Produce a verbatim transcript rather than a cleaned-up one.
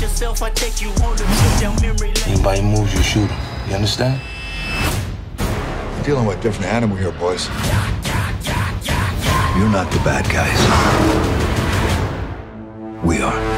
yourself, I take you on the trip down memory lane. Anybody moves, you shoot him. You understand? We're dealing with a different animal here, boys. You're not the bad guys. We are.